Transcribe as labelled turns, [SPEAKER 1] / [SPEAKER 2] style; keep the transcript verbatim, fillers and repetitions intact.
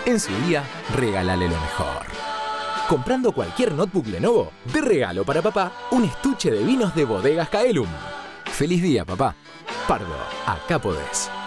[SPEAKER 1] En su día, regálale lo mejor. Comprando cualquier notebook Lenovo, de regalo para papá, un estuche de vinos de Bodegas Caelum. ¡Feliz día, papá! Pardo, acá podés.